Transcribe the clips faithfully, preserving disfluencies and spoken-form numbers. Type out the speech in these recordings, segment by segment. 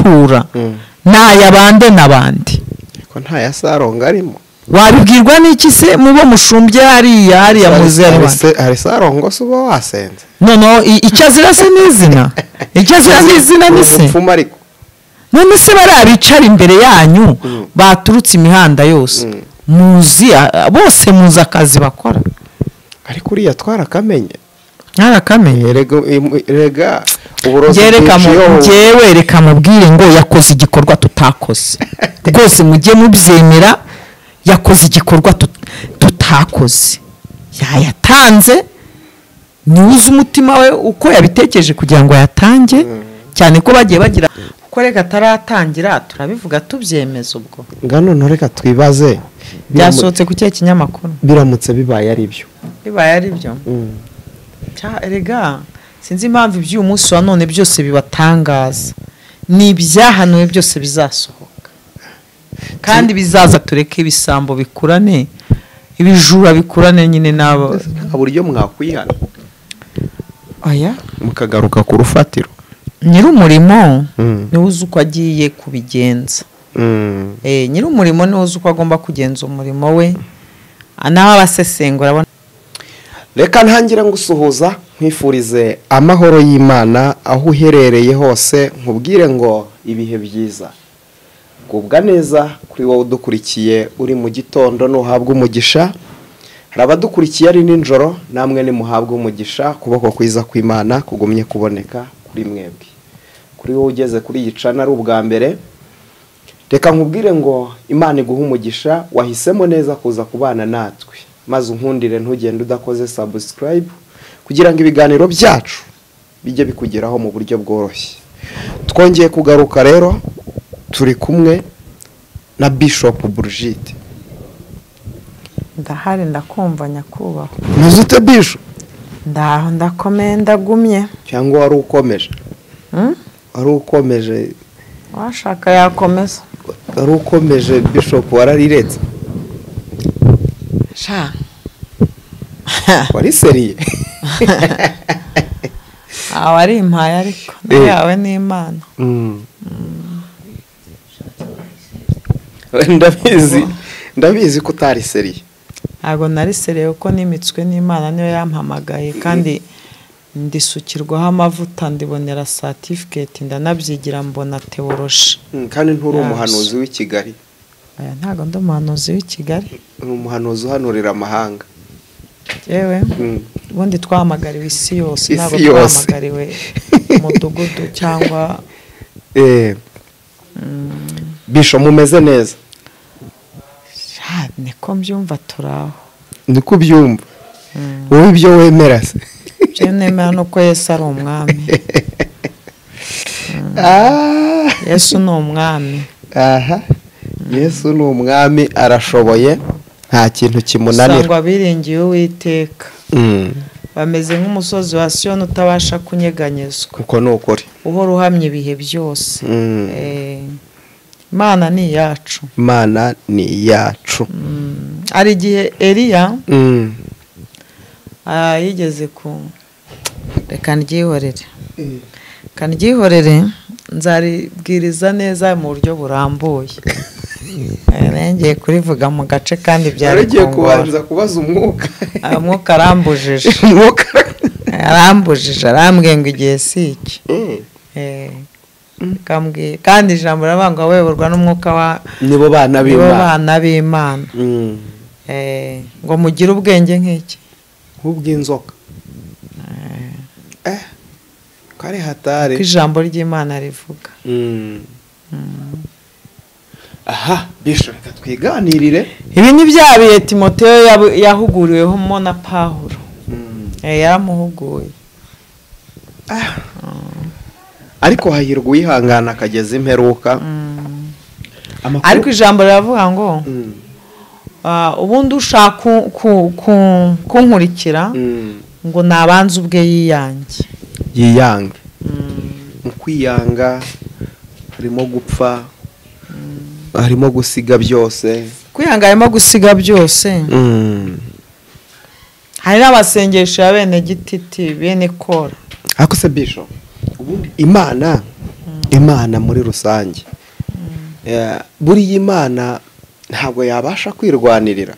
gutura n'ayabande n'abandi ko nta ya Sarongo arimo wabibwirwa n'iki se mubo mushumbye hariya hariya muze hari Sarongo se uba wasenze nono icyo azira se n'izina icyo azira n'izina ni se none se barabicara imbere yanyu baturutse imihanda yose muzi bose muzi akazi bakora ariko uriya twarakamenye ntarakamenye rega uburozi njyewe reka mubwire ngo yakoze igikorwa tutakoze rwose mujye mubyemera yakoze igikorwa tutakoze yayatanze niwuze umutima we uko yabitekereje kugira ngo yatange cyane ko bagiye bagira ko reka ataratangira turabivuga tubyemeza ubwo ngano ntoreka twibaze byasohotse ku cye kinyamakuru biramutse bibaye ari byo bibaye ari byo rega sinzi impamvu iby'uyu munsi wa none byose bibatangaza ni ibyahanuwe byose bizasohoka kandi bizaza tureke ibisambo bikurane ibijura bikurane nyine nabo nta buryo mwakwihana aya mukagaruka ku rufatiro nyir'umurimo niwe uzi uko agiye kubigenza eh nyir'umurimo niwe uzi uko agomba kugenza umurimo we naho abasesengura reka ntangira ngusuhuza nkwifurize amahoro y'Imana aho uherereye hose nkubwire ngo ibihe byiza gubwa neza kuri wowe udukurikiye uri mu gitondo nuhabwa umugisha hari abadukurikiye ari ninjoro namwe ni muhabwa umugisha kuboko kwiza kw'Imana kugumye kuboneka kuri mwebwe kuri wowe ugeze kuri yicana ari ubwa mbere reka nkubwire ngo Imana iguha umugisha wahisemo neza kuza kubana natwe maze unkundire ntugende udakoze subscribe kugira ngo ibiganiro byacu bijye bikugeraho mu buryo bworoshye twongeye kugaruka rero turi kumwe na Bishop Brigitte ndahari ndakumva nyakubaho muzute Bishop ndaho ndakomeye ndagumye cyangwa wari ukomeje hm wari ukomeje washaka yakomeza wari ukomeje Bishop warariretse sha wari seriye awari impaya ariko yawe ni Imana ndabizi ndabizi ko utari seriye ntago nari seriye uko nimitswe n'Imana niyo yampamagaye kandi ndisukirwaho amavuta ndibonera certificate ndanabyigira mbona theology kandi nturi umuhanuzi w'i Kigali aya ntago ndo umuhanuzi w'i Kigali uri umuhanuzi uhanurira amahanga yewe ubundi twahamagariwe isi yose ntago twahamagariwe umudugudu cyangwa eh Bisho mumeze neza niko mbyumva turaho niko byumva wowe ibyo wemera se byo nemera nuko Yesu ari umwami ah Yesu ni umwami aha Yesu ni umwami arashoboye nta kintu kimunanira sangwa biringiye Uwiteka bameze nk'umusozi wa Siyoni utabasha kunyeganyezwa kuko nukuri uhora uhamye ibihe byose eh Imana ni yacu Imana ni yacu ari igihe Eliya ah yigeze ku reka ndyihorere kandi ryihorere nzaribwiriza neza mu buryo burambuye nengeye kurivuga mu gace kandi byari giye kubanza kubaza umwuka umwuka arambujije umwuka arambujije arambwiye ngo igihe siki eh kambwiye kandi ijambo rabanga weburwa n'umwuka wa nibo bana b'Imana nibo bana b'Imana eh ngo mugire ubwenge nk'iki nk'ubw'inzoka eh kare hatare ijambo ry'Imana rivuga aha Bishop twiganirire ibi ni bya bihe Timoteyo yahuguriweho mo na Pawulo eh yaramuhuguye ah ariko hahirwa uyihangana akageza imperuka ariko ijambo riravuga ngo ubundi ushaka kunkurikira ngo nabanze ubwe yiyange yiyange mu kwiyanga harimo gupfa harimo gusiga byose kwiyanga harimo gusiga byose hari n'abasengesho ya bene gititi bene kora ariko se Bishop Imana imana muri rusange Eh, buriya imana ntabwo yabasha kwirwanirira.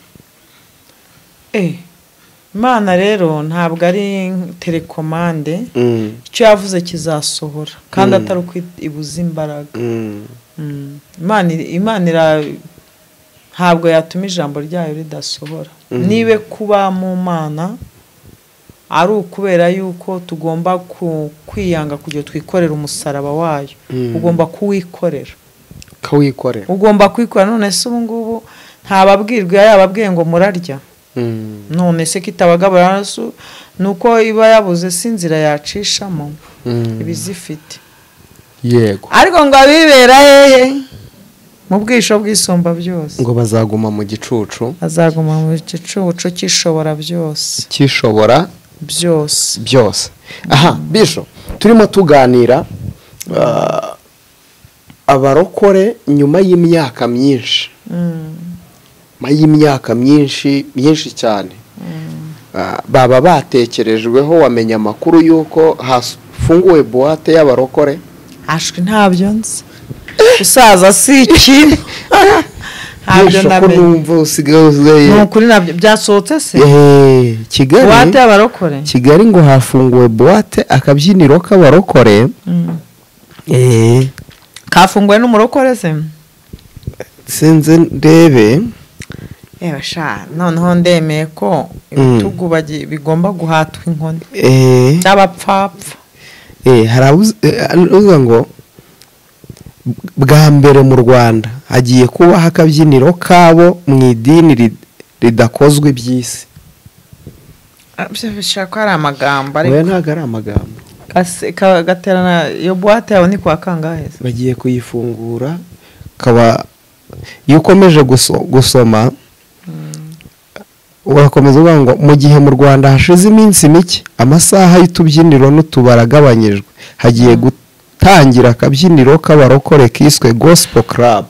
eh imana rero ntabwo ari telekomande Mm. icyo yavuze kizasohora kandi atari uko ibuza imbaraga. Mm. Mm. imana imana ira ntabwo yatuma ijambo ryayo ridasohora. Nibe kuba mu mana ari ukubera yuko tugomba ku- kwiyanga kugira twikorera umusaraba wayo. Mm. Ugomba kuwikorera Kawikorera. ugomba kwikorera. None se ubu ngubu ntababwirwa yababwiye ngo murarya. Mm. None se kitabagabura nuko iba yabuze sinzira yacishamo Mm. ibizifite. Yego. Ariko ngo abibera hehe mu bwisho bw'isumba byose Ngo bazaguma mu gicucu azaguma mu gicucu cyishobora byose cyishobora byose. byose. Aha, Bisho, turimo tuganira uh, abarokore nyuma y'imyaka myinshi. Mm. Ma y'imyaka myinshi myinshi cyane. Uh, baba batekerejweho wamenya amakuru yuko hafunguwe boîte y'abarokore. Ashwi ntabyo nzi. Usaza si iki. Ntabyo Bisho, ko namenye. numva usigaye Ni ukuri nabyo byasohotse se. eh Kigali. Buwate y'abarokore. Kigali ngo hafunguwe boîte akabyiniro k'abarokore. Mm. Eh Kafunguwe n'umurokore se. sinze ndebe. Ewa sha noneho ndemeye ko ibitugu bagi- bigomba guhatwa inkoni. Eh Cyabapfapfa. eh harabuze ngo bwa mbere mu Rwanda hagiye kubaho akabyiniro kabo mu idini rid- ridakozwe by'isi. Bishaka ko ari amagambo Oya, ariko ntago ari amagambo. Kase- ka- gaterana iyo buwate yawe ni kwa kangahe se? Bagiye kuyifungura kaba iyo ukomeje guso- gusoma urakomeza uvuga ngo mu gihe mu Rwanda hashize iminsi mike amasaha y'utubyiniro n'utubara agabanyijwe hagiye gutangira akabyiniro k'abarokore kiswe Gospel Club.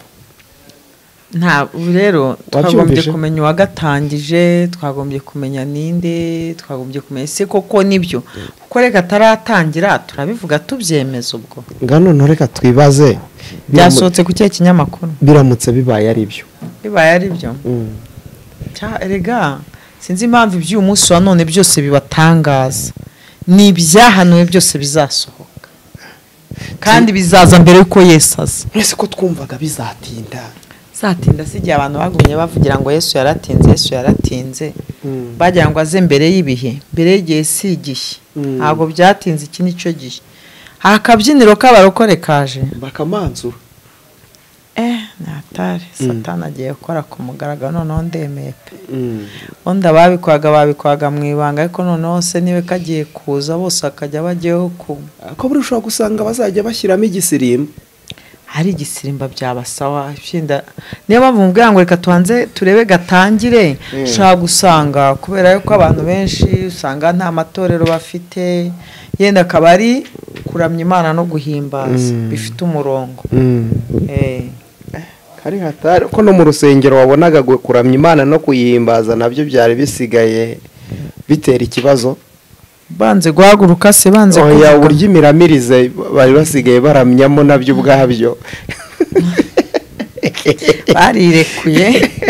Nta ubu rero twagombye Wabyumvise? kumenya uwagatangije, twagombye kumenya ninde, twagombye kumenya se koko nibyo kuko reka ataratangira turabivuga tubyemeza. Ubwo Ngano ntoreka twibaze byasohotse ku cye kinyamakuru biramutse bibaye ari byo. bibaye ari byo. Mm. Cya erega sinzi impamvu iby'uyu munsi wa none byose bibatangaza. Ni ibyahanuwe byose bizasohoka kandi bizaza mbere yuko Yesu aza. Ese ko twumvaga bizatinda. Zatinda si igihe abantu bagumye bavugira ngo Yesu yaratinze Yesu yaratinze. Mm. Bagira ngo aze mbere y'ibihe, mbere y'igihe si igihe. Mm. Ntabwo byatinze iki nicyo gihe. Akabyiniro k'abarokore kaje. Bakamanzura. Eh natari Satani agiye gukora ku mugaragaro noneho ndemeye pe. Mm. Onda babikwaga babikwaga mu ibanga ariko noneho se niwe kagiye kuza bose akajya bajyeho ku Ko buri ushobora gusanga bazajya bashyiramo igisirimba. hari igisirimba byabasawa finda. Niyo mpamvu mubwira ngo reka tubanze turebe gatangire. Mm. Shaka gusanga kubera yuko abantu benshi usanga nta matorero bafite yenda akabari kuramya Imana no guhimbaza Mm. bifite umurongo. Mm. Eh Kari hatari ko no mu rusengero wabonaga gu- kuramya Imana no kuyihimbaza nabyo byari bisigaye bitera ikibazo. banze guhaguruka se banze Oya, kuvuga. uburyo imiramirize bari basigaye baramyamo nabyo ubwabyo. Barirekuye.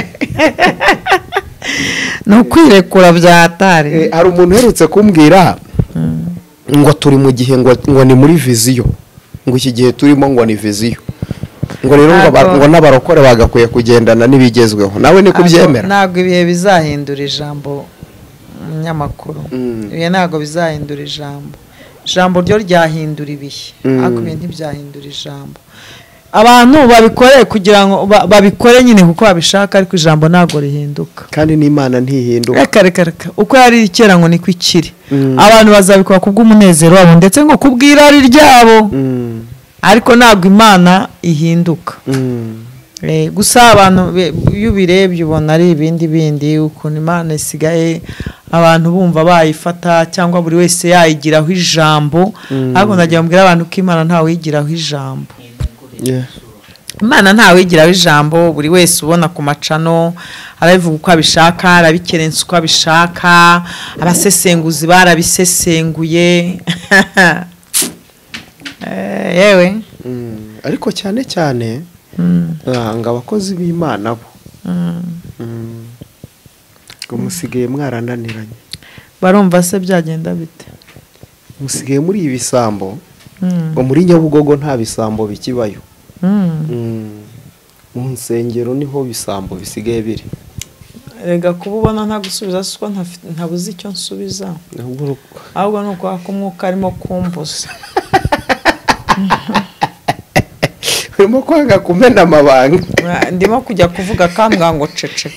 No kwirekura byatari. Eh, hari umuntu uherutse kumbwira ngo turi mu gihe ngo ngo ni muri viziyo. Ngo iki gihe turimo ngo ni viziyo. Ngo rero ngo ba- Ntabwo- ngo n'abarokore bagakwiye kugendana n'ibigezweho. Nawe ni kubyemera. Ntabwo ibihe bizahindura ijambo umunyamakuru. Mm. Ibihe ntabwo bizahindura ijambo. Ijambo ryo ryahindura ibihe. Mm. Ariko ibihe ntibyahindura ijambo. Abantu babikore kugira ngo ba- babikore nyine kuko babishaka ariko ijambo ntabwo rihinduka. Kandi n'Imana ntihinduka. Reka reka reka uko yari kera ngo niko ikiri. Mm. Abantu bazabikora kubw'umunezero wabo ndetse ngo kubw'irari ryabo. Mm. Ariko ntabwo Imana ihinduka. Mm. Eh, gusa abantu be- iyo ubirebye ubona ari ibindi bindi ukuntu Imana isigaye abantu bumva bayifata cyangwa buri wese yayigiraho ijambo. Mm. Ariko ndagira mbwira abantu ko Imana ntawe yigiraho ijambo. Yeah. Imana ntawe yigiraho ijambo, buri wese ubona ku macano arabivuga uko abishaka, arabikerensa uko abishaka, abasesenguzi barabisesenguye. Eh, yewe Mm. ariko cyane cyane ngo abakozi b'Imana bo ngo musigaye mwarananiranye. barumva se byagenda bite? Musigaye muri ibisambo ngo muri Nyabugogo nta bisambo bikibayo. Mu nsengero niho bisambo bisigaye biri. Rega kuba ubona nta gusubiza siko ntabuze icyo nsubiza, ahubwo ni uko umwuka arimo kumbuza. Urimo kwanga kumena amabanga. Ndimo kujya kuvuga kambwa ngo cece.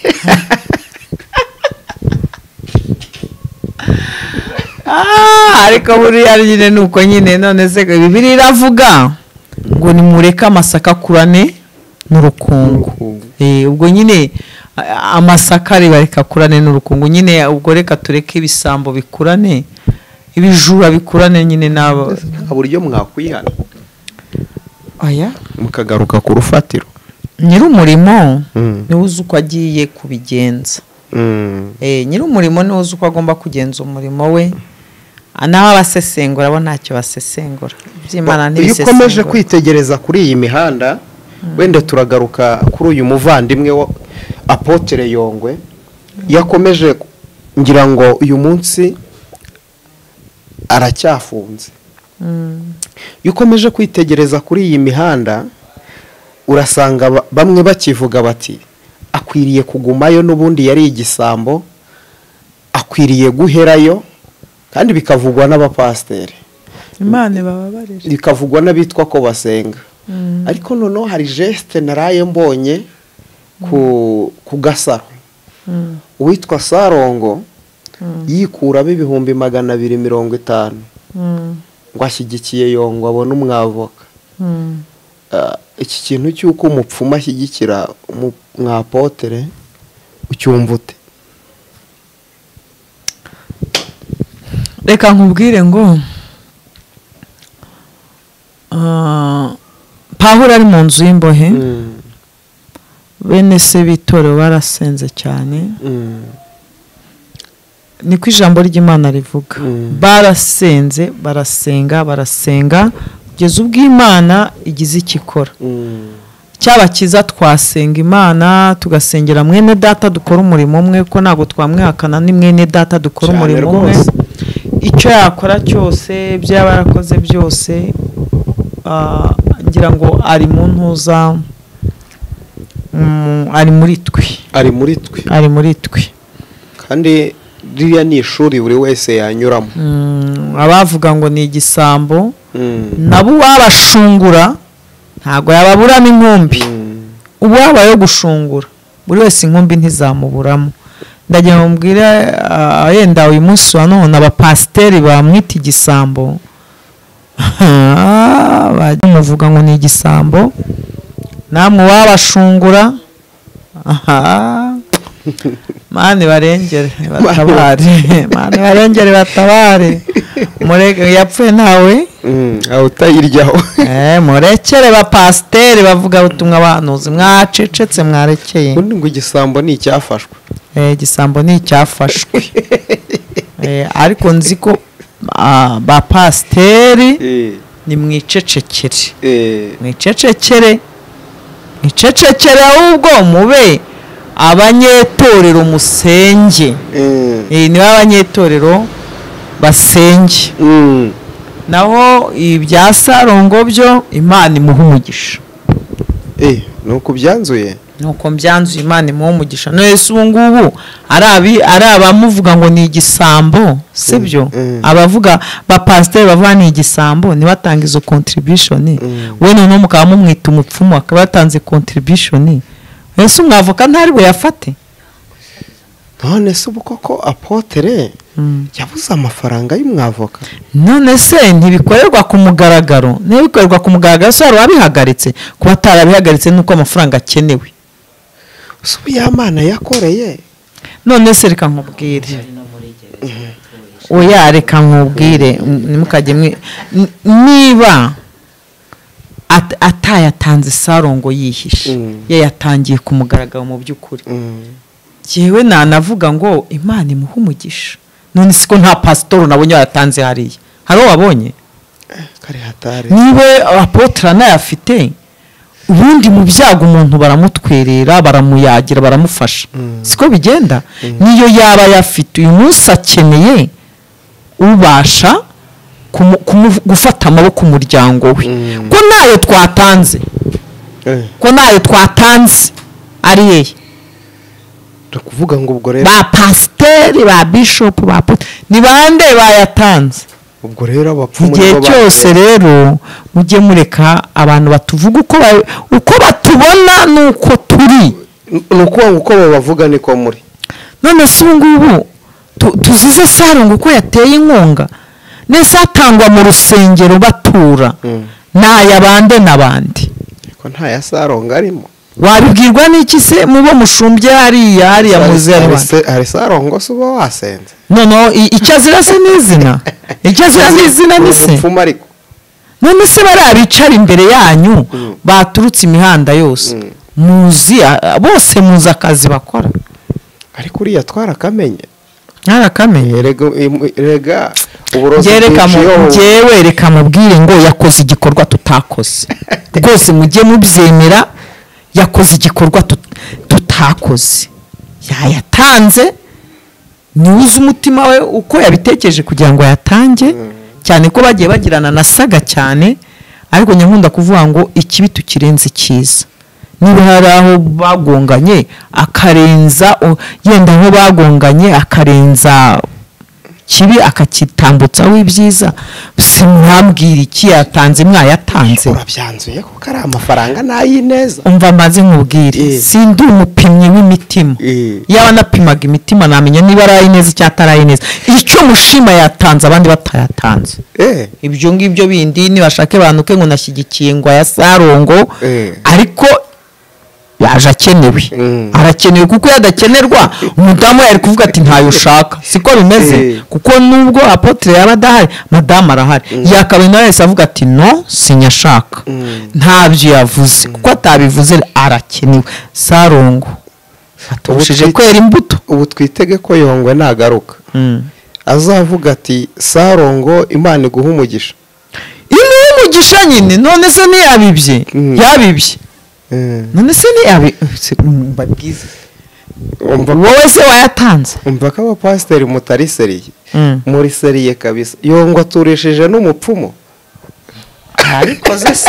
Ah, ariko buriya nyine nuko nyine none se Bibiliya iravuga ngo nimureke amasaka kurane n'urukungu. Eh, ubwo nyine amasaka ribareka kurane n'urukungu, nyine ubwo reka tureke ibisambo bikurane, ibijura bikurane nyine nabo. Aburyo mwakwihana. Aya mukagaruka ku rufatiro. Nyir'umurimo niwe uzi uko agiye kubigenza. Eh, nyir'umurimo niwe uzi uko agomba kugenza umurimo we. Naho abasesengura bo ntacyo basesengura. By'Imana ntibisesengura. Iyo ukomeje kwitegereza kuri iyi mihanda, wenda turagaruka kuri uyu muvandimwe wa Apotre Yongwe, yakomeje ngira ngo uyu munsi aracyafunze. Iyo ukomeje kwitegereza kuri iyi mihanda, urasanga bamwe bakivuga bati akwiriye kugumayo n'ubundi yari igisambo, akwiriye guherayo, kandi bikavugwa n'abapasteri. Imana bababarira. Bikavugwa n'abitwa ko basenga. Ariko noneho hari geste naraye mbonye ku ku Gasaro. Uwitwa Sarongo yikuramo ibihumbi magana abiri mirongo itanu. Ngo ashyigikiye Yongwe abone umwavoka. Iki kintu cy'uko umupfumu ashyigikira umwapotere ucyumva ute? Reka nkubwire ngo Pawulo ari mu nzu y'imbohe, bene se b'Itorero barasenze cyane. Niko ijambo ry'Imana rivuga. Barasenze, barasenga, barasenga kugeza ubwo Imana igize ikikora. Cyabakiza twasenga Imana, tugasengera mwene data dukora umurimo umwe, ko ntago twamwihakana ni mwene data dukora umurimo umwe. Icyo yakora cyose, ibyo yaba yarakoze byose, ngira ngo ari mu ntuza, ari muri twe. Ari muri twe. Ari muri twe. Kandi ririya ni ishuri buri wese yanyuramo. Abavuga ngo ni igisambo, nabo wabashungura ntago yababuramo inkumbi. Ubu wabaye gushungura buri wese inkumbi ntizamuburamo. Ndagira ngo mbwire yenda uyu munsi wa none abapasteri bamwita igisambo, bajya muvuga ngo ni igisambo, namwe wabashungura. Mane barengere batabare, mane barengere batabare. Mureke yapfuye nawe aho utayiryaho. Eh, murekere ba pasteri bavuga ubutumwa abanuzi, mwacecetse mwarekeye. Undi ngo igisambo ni icyafashwe. Eh, igisambo ni icyafashwe. Eh, ariko nzi ko ba pasteri ni mwicecekere. Eh, mwicecekere. Mwicecekere ahubwo mube abanyetorero musenge. Eh, ni abanyetorero basenge. Naho ibya Sarongo byo Imana imuha umugisha. Eh, nuko byanzuye. Nuko mbyanzuye Imana imuha umugisha. No Yesu ubu ngubu arabi arabamuvuga ngo ni igisambo, sibyo? Abavuga ba pastor bavuga ni igisambo ni batanga izo contribution. We none mukaba mumwita umupfumu akaba yatanze contribution. Yesu mwavoka ntari bwo yafate. None se ubu koko Apotre yabuze amafaranga y'umwavoka? None se ntibikorerwa ku mugaragaro? Ntibikorerwa ku mugaragaro so wabihagaritse kuba tarabihagaritse nuko amafaranga akenewe. Ubu ya Mana yakoreye. None se reka nkubwire. Oya reka nkubwire nimukajye niba atayatanze Sarongo yihishe, ye yatangiye ku mugaragaro mu by'ukuri. Jewe nanavuga ngo Imana imuha umugisha. None siko nta pastor nabonye yatanze hariya. Haro wabonye? kare hatari niba apotre anayafite ubundi mu byago umuntu baramutwerera baramuyagira baramufasha siko bigenda niyo yaba yafite uyu munsi akeneye ubasha gufata amaboko umuryango we ko nayo twatanze ko nayo twatanze ari yeye kuvuga ngo ubwo rero ba pasiteri ba bishop ba ni bande bayatanze ubwo rero abapfumu igihe cyose rero mujye mureka abantu batuvuga uko uko batubona nuko turi nuko uko bavuga niko muri none se ngubu tuzize Sarongo uko yateye inkunga nese atangwa mu rusengero batura naya bande nabandi ko nta ya Sarongo arimo wabibwirwa n'iki se mubo mushumbye hari hari ya muzerwa hari Sarongo se uba wasenze no no icyo azira se n'izina icyo azira n'izina ni se none se bari abicara imbere yanyu baturutse imihanda yose muzi bose muzi akazi bakora ariko uriya twarakamenye ntarakamenye rega uburozi ngewe reka mubwire ngo yakoze igikorwa tutakoze rwose mujye mubyemera yakoze igikorwa tutakoze yayatanze niwuze umutima we uko yabitekereje kugira ngo yatange cyane ko bagiye bagirana na saga cyane ariko nyankunda kuvuga ngo ikibi tukirenze cyiza niba hari aho bagonganye akarenza yenda aho bagonganye akarenza kibi akakitambutsa w'ibyiza simwambwira iki yatanze mwayatanze urabyanzuye ko kari amafaranga nayineza umva maze nkubwire sindi umupimyi w'imitima yaba napimaga imitima namenya niba ari neza cyangwa atari neza icyo mushima yatanze abandi batayatanze ibyo ngibyo bindi nibashake abantu ngo nashyigikiye ngo ya Sarongo ariko yaje akenewe arakenewe kuko yadakenerwa umudamu yari kuvuga ati ntayo ushaka siko bimeze kuko nubwo apotre yaba adahari madamu arahari yakabaye nawe yese avuga ati no sinyashaka ntabyo yavuze kuko atabivuze arakenewe Sarongo atubushije kwera imbuto ubu twitege ko Yongwe nagaruka azavuga ati Sarongo Imana iguha umugisha ino umugisha nyine none se ntiyabibye yabibye none se ni abi mbabwize wowe se wayatanze umva ko abapasiteri mutari seriye muri seriye kabisa Yongwe aturesheje n'umupfumu ariko se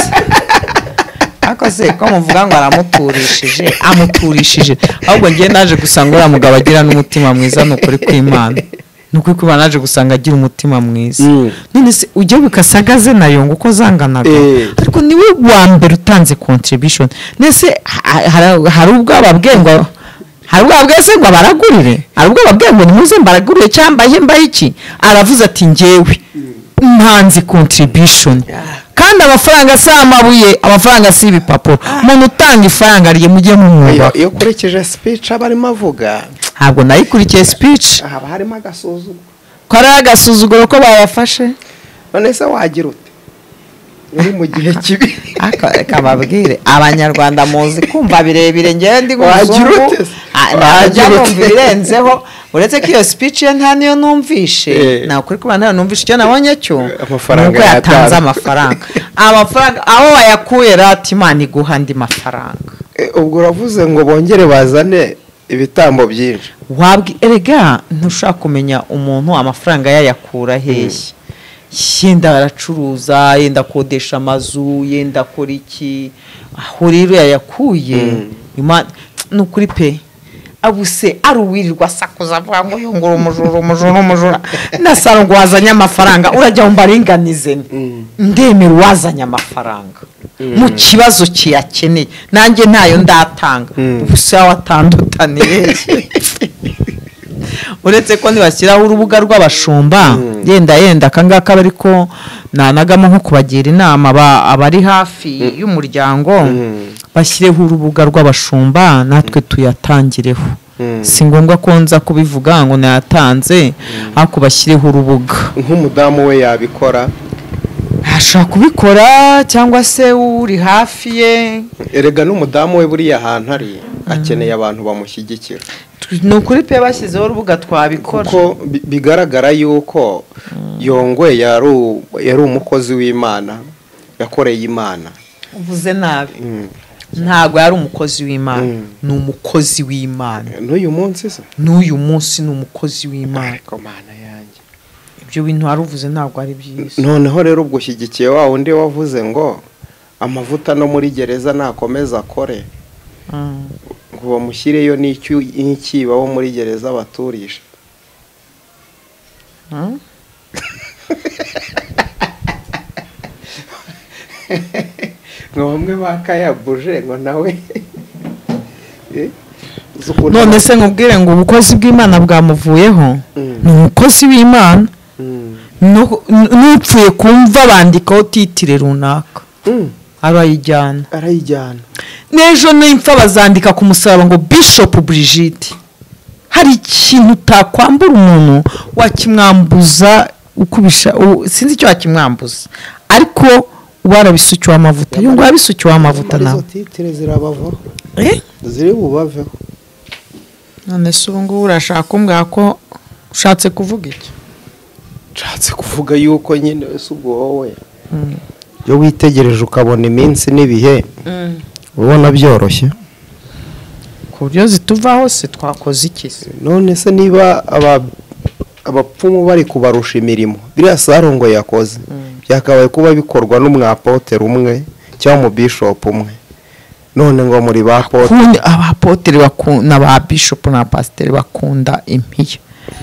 ako se ko muvuga ngo aramuturishije amuturishije ahubwo ngiye naje gusanga uriya mugabo agira n'umutima mwiza n'ukuri kw'Imana nuko kuba naje gusanga agira umutima mwiza none se ujye bikasagaze na Yongwe uko zanganaga ariko niwe wa mbere utanze contribution nese hari ubwo ababwengo hari ubwo abwese ngo baragurire hari ubwo ababwengo nimuze mbaragurire cyangwa hemba iki aravuze ati ngewe ntanze contribution kandi amafaranga si amabuye amafaranga si ibipapuro umuntu utanga ifaranga riye mujye mu mwuga iyo ukurikije speech aba arimo avuga ntabwo nayikurikiye speech haba harimo agasuzuguro ko ari agasuzuguro ko bayafashe none se wagira ute uri mu gihe kibi akababwire abanyarwanda muzi kumva birebire ngewe ndi wagira ute wagira ute birenzeho uretse ko iyo speech ye nta niyo numvishe nawe kuri kuba nayo numvishe icyo nabonye cyo amafaranga yatanze amafaranga amafaranga aho wayakuye rati Imana iguha andi mafaranga ubwo uravuze ngo bongere bazane ibitambo byinshi wabwi erega ntushaka kumenya umuntu amafaranga yayakura hehe yenda aracuruza yenda kodesha amazu yenda kora iki aho rero yayakuye nukuri pe abuse ari uwirirwa sakuza avuga ngo yongora umujura umujura umujura na Sarongo wazanye amafaranga urajya mu baringanize ndemera wazanye amafaranga mu kibazo kiyakeneye nanjye ntayo ndatanga ubuse watandutaniye uretse ko nibashyiraho urubuga rw'abashumba yenda yenda akangaka bariko nanagamo nko kubagira inama abari hafi y'umuryango bashyireho urubuga rw'abashumba natwe tuyatangireho si ngombwa ko nza kubivuga ngo nayatanze ariko bashyireho urubuga nk'umudamu we yabikora ashobora kubikora cyangwa se uri hafi ye. erega n'umudamu we buriya ahantu ari akeneye abantu bamushyigikira. Ni ukuri pe bashyizeho urubuga twabikora kuko bi- bigaragara yuko Yongwe yari u- yari umukozi w'Imana yakoreye Imana. uvuze nabi. Mm. Ntabwo yari umukozi w'Imana, Mm. ni umukozi w'Imana. n'uyu munsi se N'uyu munsi ni umukozi w'Imana. ariko mana yanjye, Ibyo bintu waruvuze ntabwo ari byiza. noneho rero ubwo ushyigikiye wa wundi wavuze ngo amavuta no muri gereza nakomeza akore, Mm. ngo bamushyireyo n'icyo n'ikiba bo muri gereza baturisha. Mm. ngo bamwe bakayabuje ngo nawe Eh, uzi ukuntu- None se nkubwire ngo ubukozi bw'Imana bwamuvuyeho, Mm. ni umukozi w'Imana. Mm. No- n- n'upfuye kumva bandikaho titire runaka Mm. arayijyana. arayijyana. N'ejo n'impfa bazandika ku musaraba ngo Bishop Brigitte. Hari ikintu utakwambura umuntu wakimwambuza ukubisha, u- sinzi icyo wakimwambuza, ariko warabisukiwe amavuta. Yo ngo yabisukiwe amavuta Muri izo nawe. titire zirabavaho, Eh? ziri bubaveho. None se ubu ngubu urashaka kumbwira ko ushatse kuvuga iki? nshatse kuvuga yuko nyine ese ubwo wowe iyo witegereje ukabona iminsi n'ibihe ubona byoroshye. Ku buryo zituvaho se twakoze iki se? none se niba aba abapfumu bari kubarusha imirimo biriya Sarongo yakoze byakabaye kuba bikorwa n'umwapotere umwe cyangwa mu bishop umwe, none ngo muri ba potere Kundi abapotere bakunda ba bishop na pasiteri bakunda impiya.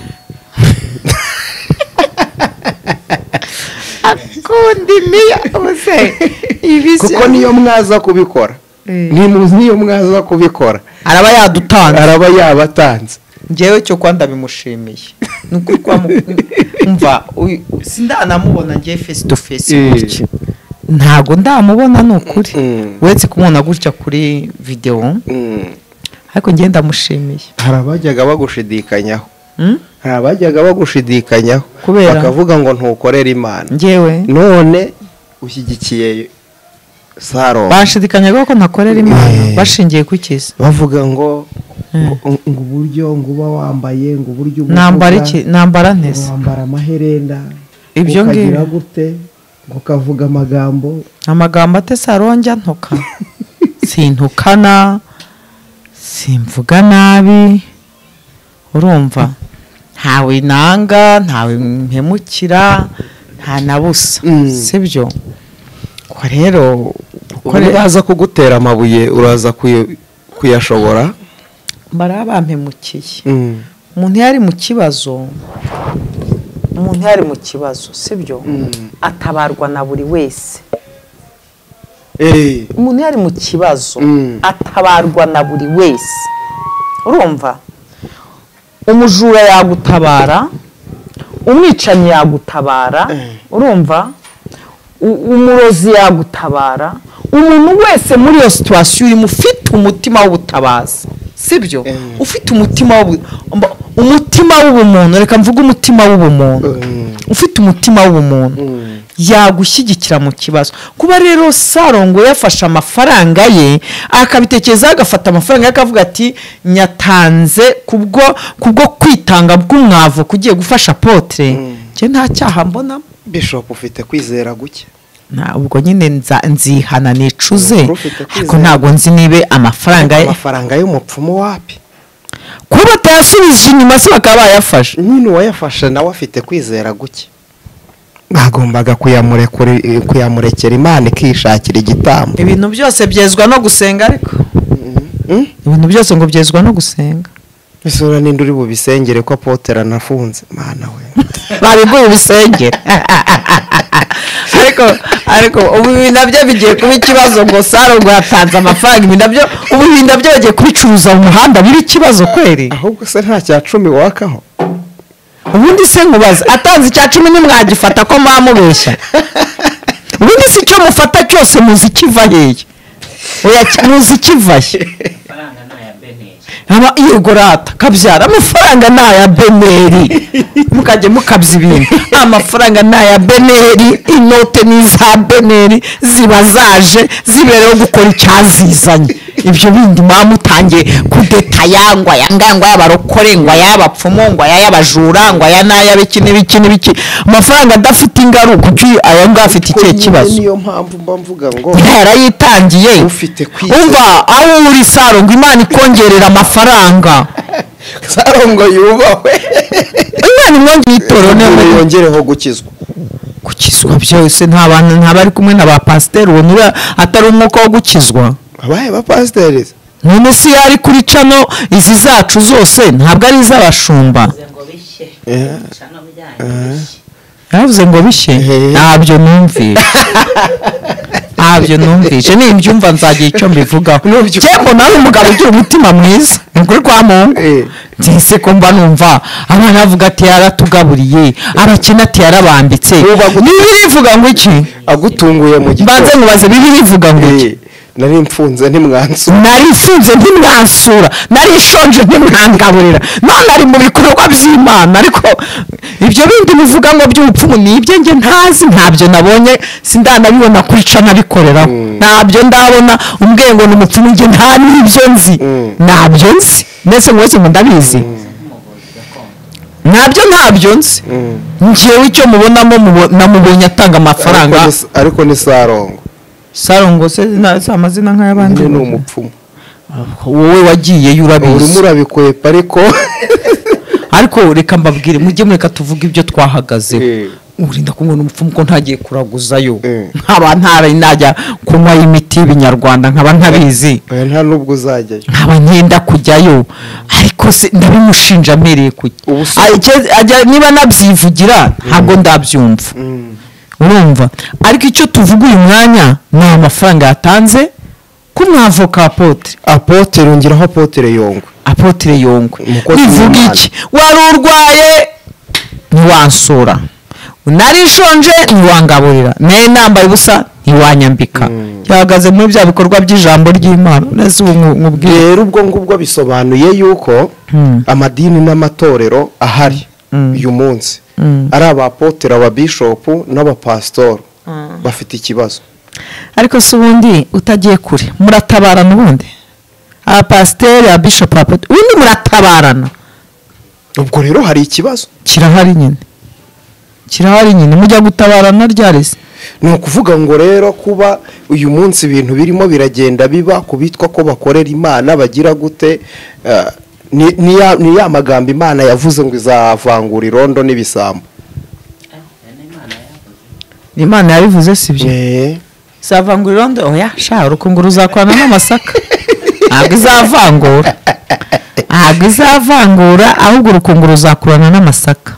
Akunda impiya ubuse ibise. kuko niyo mwaza kubikora Eh. nimuzi niyo mwaza kubikora Araba yadutanze. araba yabatanze. Njyewe cyo kwanda bimushimiye. Nuko kwa umva sindanamubona ngiye face to face Eh. gutya. Ntago ndamubona nukuri. Mm. Wetse kumubona gutya kuri video. Mm. Ariko ngiye ndamushimiye. hari abajyaga bagushidikanyaho Hmm? hari abajyaga bagushidikanyaho Kubera? bakavuga ngo ntukorera Imana, Njyewe none ushyigikiye Sarongo. bashidikanyaga ko ntakorera Imana Eh. bashingiye ku kiza. bavuga ngo Eh. ngo ngo uburyo ngo uba wambaye ngo uburyo uba Nambara uvuga, iki? Nambara ntese. wambara amaherenda Ibyo ukagira ngibyo. gute ngo ukavuga amagambo Amagambo atese aronjya ntuka. Sintukana. Simvuga nabi. Urumva? Ntawe nanga, ntawe mpemukira, nta nabusa. Mm. Sibyo? Ko rero uko baza kugutera amabuye uraza kuy- kuyashobora. bara bampemukiye. Mm. Umuntu yari mu kibazo. Umuntu yari mu kibazo, sibyo? Mm. Atabarwa na buri wese. Eh. Umuntu yari mu kibazo Mm. atabarwa na buri wese. Urumva? Umujura yagutabara, umwicanyi yagutabara, urumva? U- umurozi yagutabara, umuntu wese muri iyo situation uri mufite umutima w'ubutabazi. Sibyo? Mm. Ufite umutima w'ubu mba- umutima w'ubumuntu, reka mvuge umutima w'ubumuntu. Mm. Ufite umutima w'ubumuntu. Mm. Yagushyigikira mu kibazo. Kuba rero Sarongo yafashe amafaranga ye akabitekereza agafata amafaranga ye akavuga ati nyatanze kubwo kubwo kwitanga bw'umwavu kugiye gufasha Apotre. Je nta cyaha mbona. Bishop ufite kwizera guke. Na ubwo nyine nza nzihana nicuze. Ufite kwizera. Ariko ntago nzi nibe amafaranga ye amafaranga y'umupfumu wapi? kuba batayasubije inyuma se bakaba bayafashe. Nyine uwayafashe nawe afite kwizera guke. Bagombaga kuyamurekura kuyamurekera Imana ikishakira igitambo. Ibintu byose byezwa no gusenga ariko. Mm? Ibintu byose ngo byezwa no gusenga. Isura ninde uri bubisengere ko Apotre anafunze? Mana we. Babiguye ubisengera. Ariko ariko ubu ibintu nabyo bigiye kuba ikibazo ngo Sarongo yatanze amafaranga, ibintu nabyo ubu ibintu nabyo bagiye kubicuruza mu muhanda biri ikibazo kweri. Ahubwo se nta cya cumi wakaho. Ubundi se nkubaza atanze icya cumi nimwagifata ko mwamubeshya. Ubundi se icyo mufata cyose muzi kiva hehe. oya muzi kivaye aba igorata kabyara amafaranga na ya beneri mukajye mukabya ibintu amafaranga na ya beneri inote ni za beneri ziba zaje zibereho gukora icyazizanye ibyo bindi mamutangiye kudetaya ngo yangangwa y'abarokore ngo y'abapfumo ngo y'abajura ngo ya naya biki n'ibiki n'ibiki amafaranga adafite ingaruka kuki aya ngafite ikihe kibazo niyo mpamvu mba mvuga ngo yarayitangiye ufite kwita umva aho uri saro ngo Imana ikongerera amafaranga Sarongo yubahwe Imana imwongere itoro ne yongereho gukizwa gukizwa byose nta bantu ntabari kumwe na ba pasteur ubona atari umwuka wo gukizwa abaye ba pasteur none si yari kuri cano izi zacu zose ntabwo ari iz'abashumba yavuze ngo bishye ntabyo numvise ntabyo numvise ni imbyumva nzagiye icyo mbivugaho cyembo nawe umugabo ugira umutima mwiza nguri kwa Mungu ndise ko mba numva abana bavuga ati yaratugaburiye abakina ati yarabambitse Bibiliya ivuga ngo iki agutunguye mu gitondo banze mubaze Bibiliya ivuga ngo iki nari mfunze ntimwansura nari mfunze ntimwansura nari shonje ntimwangaburira none ari mu bikorwa by'Imana ariko ibyo bindi bivuga ngo by'ubupfumu ni ibyo nge ntazi ntabyo nabonye sindanabibona kuri ca nabikoreraho ntabyo ndabona umbwiye ngo n'umupfumu nge nta n'ibyo nzi ntabyo nzi ndetse mwese ngo ndabizi ntabyo ntabyo nzi ngewe icyo mubonamo namubonye atanga amafaranga ariko ni Sarongo Sarongo se amazina nk'ayabandi ni umupfumu wowe wagiye urabizi urimo urabikwepa ariko ariko reka mbabwire mujye mureka tuvuga ibyo twahagazeho urinda kumubona umupfumu ko ntagiye kuraguzayo nkaba ntara najya kunywa imiti y'ibinyarwanda nkaba ntabizi nta nubwo uzajyayo nkaba nkenda kujyayo ariko se ndabimushinja amereye kujya niba nabyivugira ntabwo ndabyumva urumva ariko icyo tuvuga uyu mwanya ni amafaranga yatanze ku mwavoka Apotre Apotre rongeraho Apotre Yongwe Apotre Yongwe bivuga iki wari urwaye ntiwansura nari nshonje ntiwangaburira naye nambaye ubusa ntiwanyambika yahagaze muri bya bikorwa by'ijambo ry'Imana nese nkubwiye rero ubwo ngubwo bisobanuye yuko amadini n'amatorero ahari uyu munsi ari abapotere ababishopu n'abapasitori bafite ikibazo ariko si ubundi utagiye kure muratabarana ubundi abapasiteri ababishopu ubundi muratabarana ubwo rero hari ikibazo kirahari nyine kirahari nyine mujya gutabarana ryarese ni ukuvuga ngo rero kuba uyu munsi ibintu birimo biragenda biba kubitwa ko bakorera Imana bagira gute ni ya magambo Imana yavuze ngo izavangura irondo n'ibisambo Imana yabivuze sibyo izavangura irondo oya sha urukunguru uzakwana n'amasaka ntabwo izavangura ntabwo izavangura ahubwo urukunguru uzakurana n'amasaka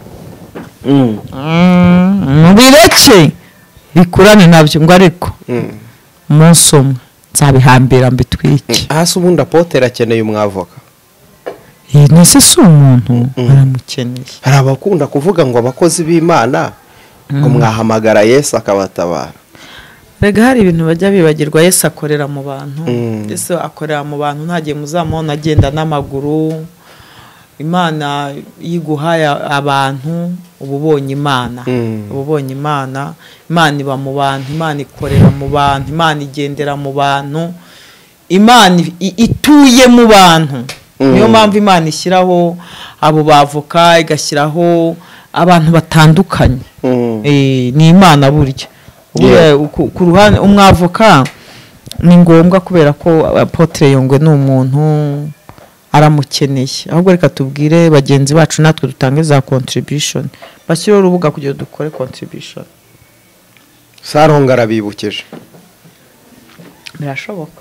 mubireke bikurane nabyo ngo ariko umunsi umwe nzabihambira mbitwike hasi ubundi Apotre akeneye umwavoka nese si umuntu baramukeneye hari abakunda kuvuga ngo abakozi b'Imana ngo mwahamagara Yesu akabatabara rega hari ibintu bajya bibagirwa Yesu akorera mu bantu Yesu akorera mu bantu ntagiye muzamubona agenda n'amaguru Imana yiguhaye abantu ububonye Imana ububonye Imana Imana iba mu bantu Imana ikorera mu bantu Imana igendera mu bantu Imana ituye mu bantu niyo mpamvu Imana ishyiraho abo bavoka igashyiraho abantu batandukanye ni Imana burya ku ruhande umwavoka ni ngombwa kubera ko Apotre Yongwe ni umuntu aramukeneye ahubwo reka tubwire bagenzi bacu natwe dutange za contribution bashyiraho urubuga kugira dukore contribution Sarongo arabibukije birashoboka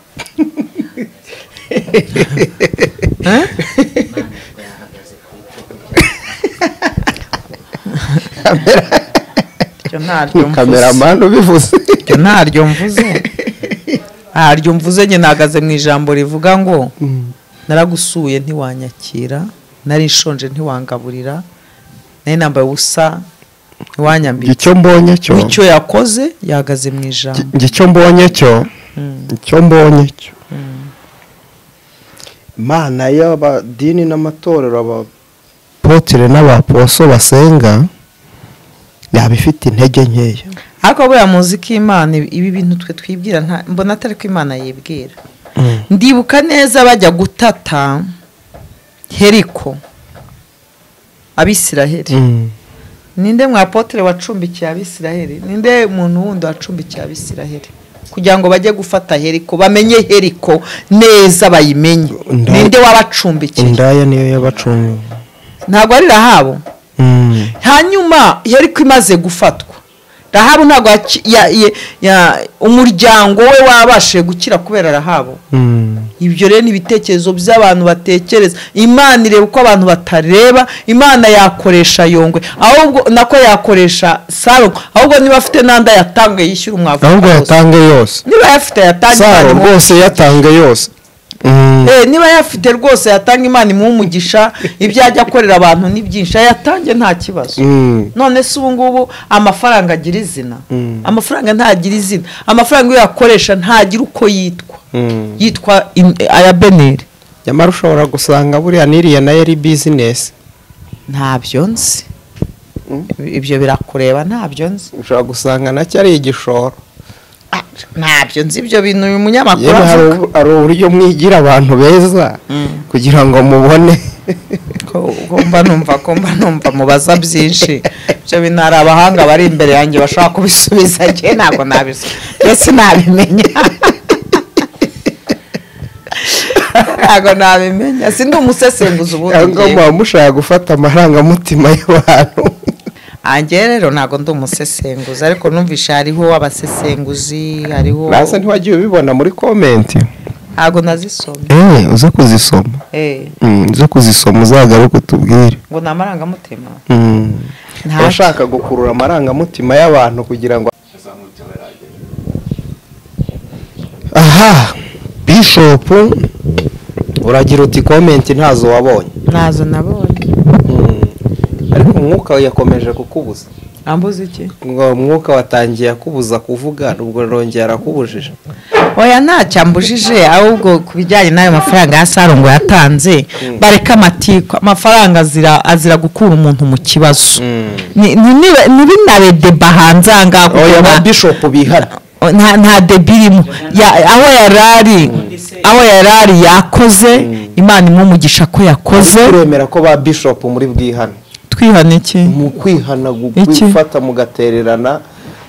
kameramani ubivuze ibyo ntaryo mvuze ntaryo mvuze njye nahagaze mu ijambo rivuga ngo naragusuye ntiwanyakira nari nshonje ntiwangaburira nari nambaye ubusa ntiwanyambika icyo mbonye cyo icyo yakoze yahagaze mu ijambo icyo mbonye cyo icyo mbonye cyo imana y'abadini n'amatorero abapotere n'abaposo basenga yaba ifite intege nkeya, ariko buriya muzi ko imana ibi bintu twe twibwira mbona atari ko imana yibwira. Ndibuka neza bajya gutata Heriko Abisiraheli, ninde mwapotere wacumbikiye Abisiraheli, ninde muntu wundi wacumbikiye Abisiraheli kugira ngo bajye gufata Heriko, bamenye Heriko neza bayimenye, ninde wabacumbikiye? Indaya niyo yabacumbikiye, ntabwo ari Rahabu. Hanyuma Heriko imaze gufatwa, Rahabu ntabwo umuryango we wabashe gukira kubera Rahabu. Ibyo rero ni ibitekerezo by'abantu batekereza. Imana ireba uko abantu batareba. Imana yakoresha Yongwe, ahubwo nako yakoresha Salomo, ahubwo niba afite nanda yatange yishyura umwavu, ahubwo yatange yose. Niba yafite yatange Salomo rwose yatange yose. Eh, niba yafite rwose yatanga Imana mu umugisha, ibyo ajya akorera abantu ni byinshi, yatange nta kibazo. None se ubu ngubu amafaranga agira izina? Amafaranga ntagira izina. Amafaranga iyo yakoresha ntagira uko yitwa, yitwa aya Beneri. Nyamara ushobora gusanga buriya niriya nayo ari business. Ntabyo nzi, ibyo birakureba, ntabyo nzi. Ushobora gusanga nacyo ari igishoro. Ntabyo nzi ibyo bintu uyu munyamakuru avuga. Ari uburyo mwigira abantu beza kugira ngo mubone. Kumba numva kumba numva mubaza byinshi. Ibyo bintu hari abahanga bari imbere yanjye bashaka kubisubiza, njye ntabwo nabisubiza, byose nabimenya. Ntabwo nabimenya, sindi umusesenguzi ubundi. Ngo muba mushaka gufata amarangamutima y'abantu. Ange rero ntabwo ndi umusesenguzi, ariko numvisha hariho abasesenguzi, hariho Nasa ntiwagiye ubibona muri comment. Ntabwo nazisoma. Eh, uza kuzisoma. Eh. Mm, uza kuzisoma uzagaruka utubwire. Ngo namaranga-mutima. Mm. Nashaka gukurura amarangamutima y'abantu kugira ngo aha Bishop uragira uti comment ntazo wabonye. Nazo nabonye. Ariko umwuka yakomeje kukubuza. Ambuze iki? Ngo umwuka watangiye kubuza kuvuga, ubwo rongera arakubujije. Oya ntacyambujije, ahubwo kubijyanye nayo mafaranga ya Salomo yatanze, bareka amatiko, amafaranga azira azira gukura umuntu mu kibazo. Ni ni binabe deba hanze anga. Oya ba Bishop bihara. Nta nta debirimo aho yarari, aho yarari yakoze, Imana imumugisha ko yakoze. Uremera ko ba Bishop muri bwihana twihana iki? Mu kwihana gufata mugatererana.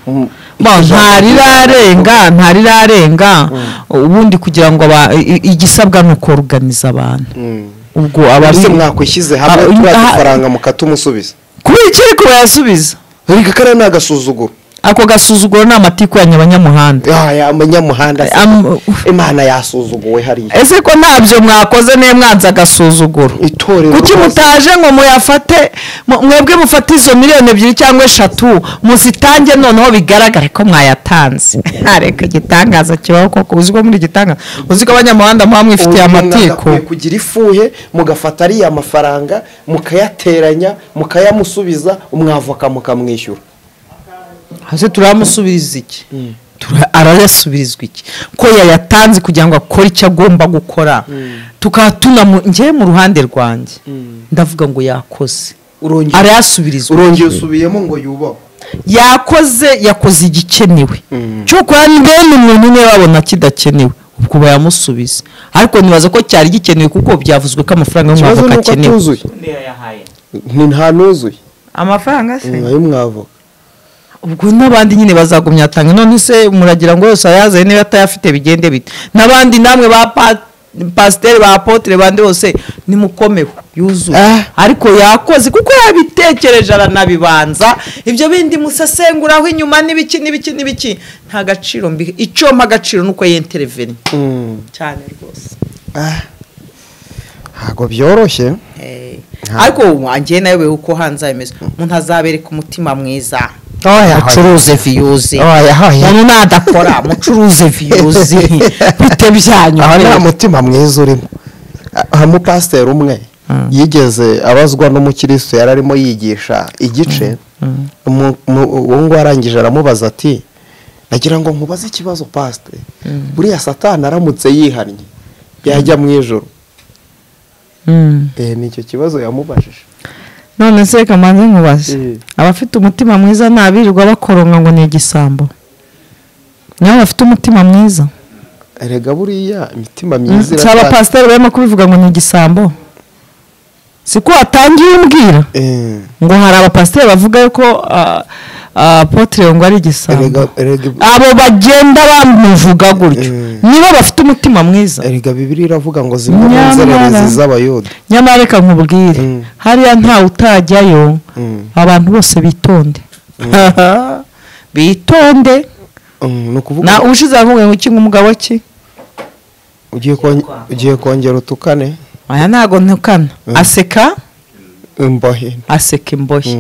Ntarirarenga ntarirarenga ubundi kugira ngo igisabwa nuko organiza abantu. Ubwo abari mwakwishize hamwe twafaranga mukatumusubiza. Kubera iki ko yasubiza? Rika kare nagasuzuguro. Ako gasuzuguro na matiko ya nyabanyamuhanda. Ya ya abanyamuhanda. Imana yasuzuguwe hari. Ese ko ntabyo mwakoze ne mwanza gasuzuguro. Itorero. Kuki mutaje ngo muyafate mwebwe mufate izo miliyoni ebyiri cyangwa eshatu muzitange noneho bigaragara ko mwayatanze. Areka gitangaza kibaho koko uziko muri gitangaza. Uziko abanyamuhanda mwamwe ifite amatiko. Kugira ifuhe mugafata ari amafaranga mukayateranya mukayamusubiza umwavoka mukamwishyura. Hase turamusubiriza iki? Arayasubirizwa iki? Ko yayatanze kugira ngo akore icyo agomba gukora. Tukatuna ngiye mu ruhande rwanjye. Ndavuga ngo yakoze. Arayasubirizwa. Urongeye usubiyemo ngo yubaho. Yakoze yakoze igikenewe. Cyo kwa ndene umuntu ne babona kidakenewe. Ubwo bayamusubiza. Ariko nibaza ko cyari gikenewe kuko byavuzwe ko amafaranga y'umwavoka akenewe. Ni nta nuzuye. Amafaranga se? Ay'umwavoka. Ubwo nabandi nyine bazagumya atanga, none se muragira ngo yose ayaze niba atayafite bigende bite? Nabandi namwe ba pasteur ba apotre bandi bose nimukomeho yuzuye. Ah. Ariko yakoze kuko yabitekereje aranabibanza, ibyo bindi musesenguraho inyuma nibiki nibiki nibiki nta gaciro mbi, icyo mpa gaciro nuko yentervene. Mm. Cyane rwose. Ah. Hago byoroshye. Eh. Ariko wanjye nawe uko hanza yemeza umuntu azabereka umutima mwiza. Oya mucuruze views. Oya haya. None nadakora mucuruze views. Bite byanyu. Aha nta mutima mwiza urimo. Hamu pastor umwe yigeze abazwa n'umukristo yararimo yigisha igice. Uwo ngo arangije aramubaza ati nagira ngo nkubaze ikibazo pastor buriya satani aramutse yihannye yajya mu ijoro eh nicyo kibazo yamubajije none se kamanze nkubaze abafite umutima mwiza nabirirwa bakoronga ngo ni igisambo nawe bafite umutima mwiza erega buriya imitima myiza saba pastor barimo kubivuga ngo ni igisambo siko atangiye umbwira ngo hari abapasiteri bavuga yuko apotre ngo ari igisambo abo bagenda bamuvuga gutyo nibo bafite umutima mwiza erega Bibiliya iravuga ngo zimwe mu nzererezi z'abayuda nyamara reka nkubwire hariya nta utajyayo abantu bose bitonde bitonde na ushize avuga ngo iki umugabo ki ugiye ugiye kongera utukane aya ntago ntukana aseka imbohe aseka imbohe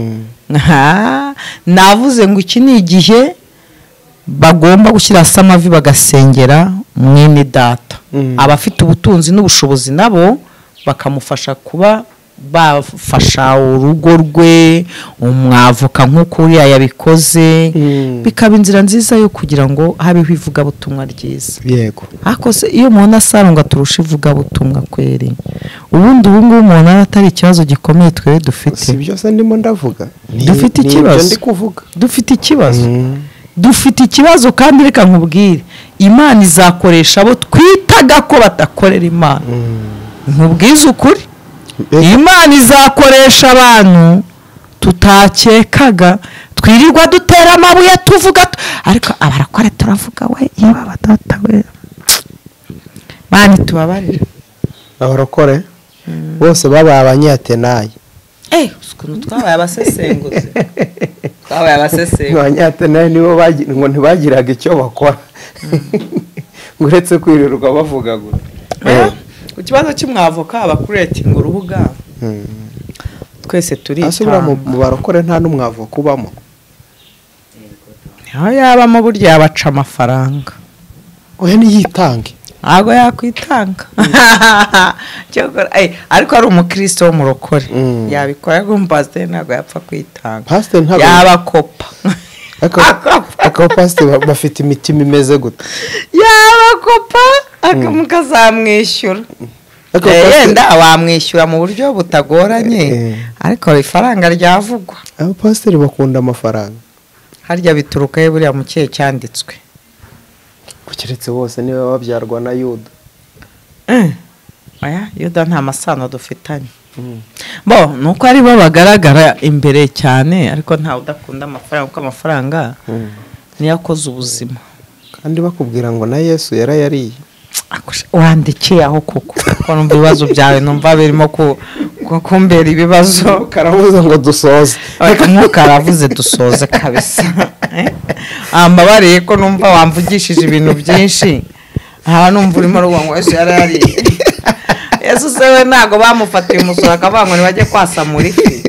navuze ngo iki ni igihe bagomba gushyira samavi bagasengera mwene data abafite ubutunzi n'ubushobozi nabo bakamufasha kuba bafasha urugo rwe umwavoka nk'uko uriya yabikoze bikaba inzira nziza yo kugira ngo habeho ivugabutumwa ryiza yego ariko se iyo umuntu asaronga turusha ivugabutumwa kweri ubundi ubu ngubu umuntu atari ikibazo gikomeye twere dufite si byose ndimo ndavuga dufite ikibazo ndi kuvuga dufite ikibazo dufite ikibazo kandi reka nkubwire Imana izakoresha abo twitaga ko batakorera Imana nkubwize ukuri Imana izakoresha abantu tutakekaga twirirwa dutera amabuye tuvuga ariko abarakora turavuga we yaba badata we bani tubabarira abarakore bose baba abanyatenayi eh ukuntu twabaye abasesenguzi twabaye abasesenguzi abanyatenayi nibo bagira ngo ntibagiraga icyo bakora nguretse kwirirwa bavuga gute ikibazo cy'umwavoka abakuretinga urubuga twese turi asubira mu barokore nta n'umwavoka ubamo aho yabamo burya yabaca amafaranga oya niyitange ntabwo yakwitanga ariko ari umukristo w'umurokore yabikora nk'umupasiteri ntabwo yapfa kwitanga yabakopa akabapasiteri bafite imitima imeze gute yabakopa mukazamwishyura yenda wamwishyura mu buryo butagoranye ariko ifaranga ryavugwa abapasiteri bakunda amafaranga harya bituruka he buriya mu kihe cyanditswe kukeretse bose niwe babyarwa na Yuda aya Yuda nta masano dufitanye bo nuko ari bo bagaragara imbere cyane ariko nta udakunda amafaranga kuko amafaranga niyo akoze ubuzima kandi bakubwira ngo na Yesu yarayariye wandikiye aho kuko ko numva ibibazo byawe numva birimo kumbera ibibazo karavuze ngo dusoze umwuka aravuze dusoze kabisa ambabariye ko numva wamvugishije ibintu byinshi aha numva urimo ruvuga ngo Yesu yarayariye Yesu se we ntago bamufatiye umusoro akavuga ngo ntibajye kwasamura ifi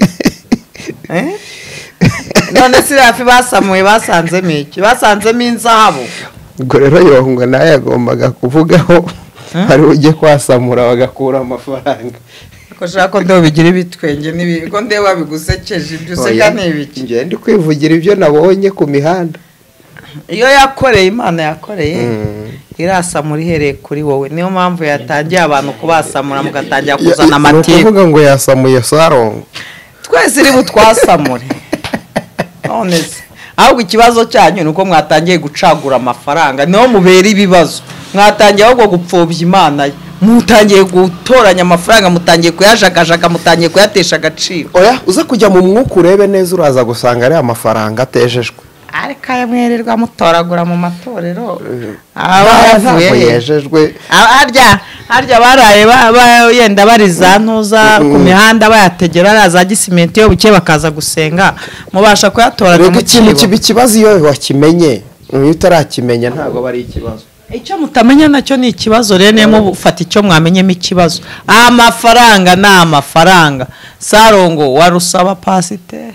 none si hafi basamuye basanzemo iki basanzemo inzahabu ubwo rero yongwa nawe yagombaga kuvugaho hari ujye kwasamura bagakura amafaranga ko ushaka ko ndewe bigira ibitwenge n'ibigo ndewe babigusekeje ibyo useka n'ibiki njye ndi kwivugira ibyo nabonye ku mihanda iyo yakoreye Imana yakoreye irasamura ihereye kuri wowe niyo mpamvu yatangiye abantu kubasamura mugatangira kuzana amatiku nukuvuga ngo yasamuye sarongo twese iri butwasamure none se ahubwo ikibazo cyanyu nuko mwatangiye gucagura amafaranga niho mubera ibibazo mwatangiye ahubwo gupfobya Imana mutangiye gutoranya amafaranga mutangiye kuyajagajaga mutangiye kuyatesha agaciro oya uza kujya mu mwuka urebe neza uraza gusanga ari amafaranga atejejwe ariko ayamwererwa mutoragura mu matorero abavuye yejejwe harya harya baraye yenda bariza ntuza ku mihanda bayategera araza gisimenti yo buke bakaza gusenga mubasha kuyatoranya mu kintu kibi kibazo iyo wakimenye iyo utarakimenya ntago bari ikibazo icyo mutamenya nacyo ni ikibazo rero niyo mufata icyo mwamenyemo ikibazo amafaranga ni amafaranga sarongo warusaba pasiteri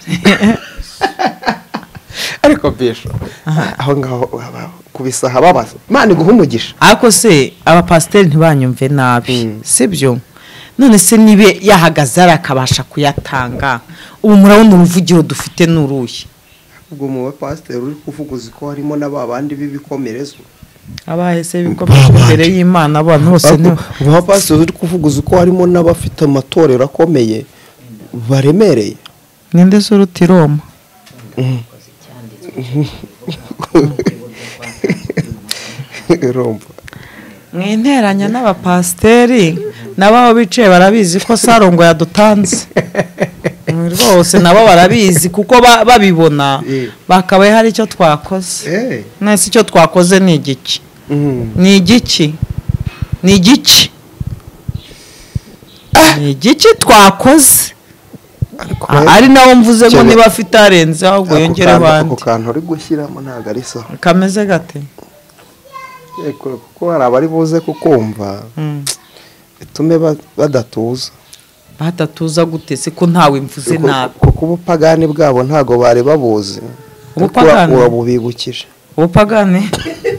ariko bisho aho ngaho kubisaha babaza Imana iguha umugisha ariko se abapasiteri ntibanyumve nabi sibyo none se nibe yahagaze arakabasha kuyatanga ubu murabona uruvugiro dufite n'uruye ubwo mu bapasiteri uri kuvuga uzi ko harimo n'ababandi b'ibikomerezo abahese bikomeye imbere y'Imana abantu bose ni mu bapasiteri uri kuvuga uzi ko harimo n'abafite amatorero akomeye baremereye ninde suruti Roma Roma mwinteranya n'abapasiteri nabaho bicaye barabizi ko Sarongo yadutanze rwose nabo barabizi kuko babibona bakabaye hari icyo twakoze nese icyo twakoze ni igiki ni igiki ni igiki ni igiki twakoze ari nawo mvuze ngo niba afite arenze ahubwo yongere abandi ako kantu uri gushyiramo ntago ari so kameze gate kuko hari abari buze kukumva bitume badatuza batatuza gute se ko ntawe mvuze nabi kuko ubupagani bwabo ntago bari babuzi ubupagani urabubibukije ubupagani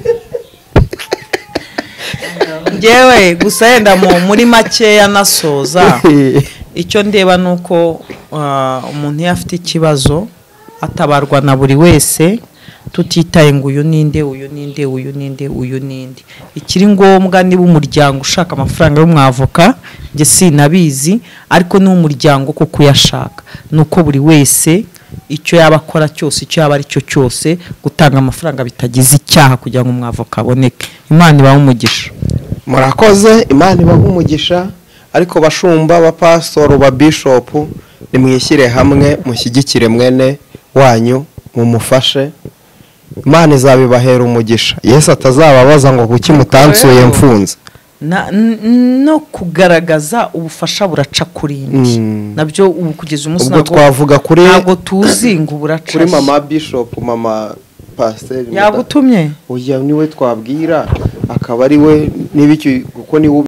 ngewe gusa yenda muri makeya nasoza icyo ndeba nuko umuntu yafite ikibazo atabarwa na buri wese tutitaye ngo uyu ninde uyu ninde uyu ninde uyu ninde ikiri ngombwa niba umuryango ushaka amafaranga y'umwavoka nge sinabizi ariko ni umuryango ko kuyashaka nuko buri wese icyo yaba akora cyose icyo yaba ari cyo cyose gutanga amafaranga bitagize icyaha kugira ngo umwavoka aboneke Imana ibahe umugisha murakoze Imana ibahe umugisha ariko bashumba abapastor ba bishop nimwishyire hamwe mushyigikire mwene wanyu mumufashe Imana izabibahera umugisha Yesu atazababaza ngo kuki mutansuye mfunze no kugaragaza ubufasha buraca kurindi nabyo ubu kugeza umunsi ntabwo twavuga kuri ntabwo tuzi ngo buraca kuri mama bishop mama pastor yagutumye uya niwe twabwira akaba ari we nibiki kuko ni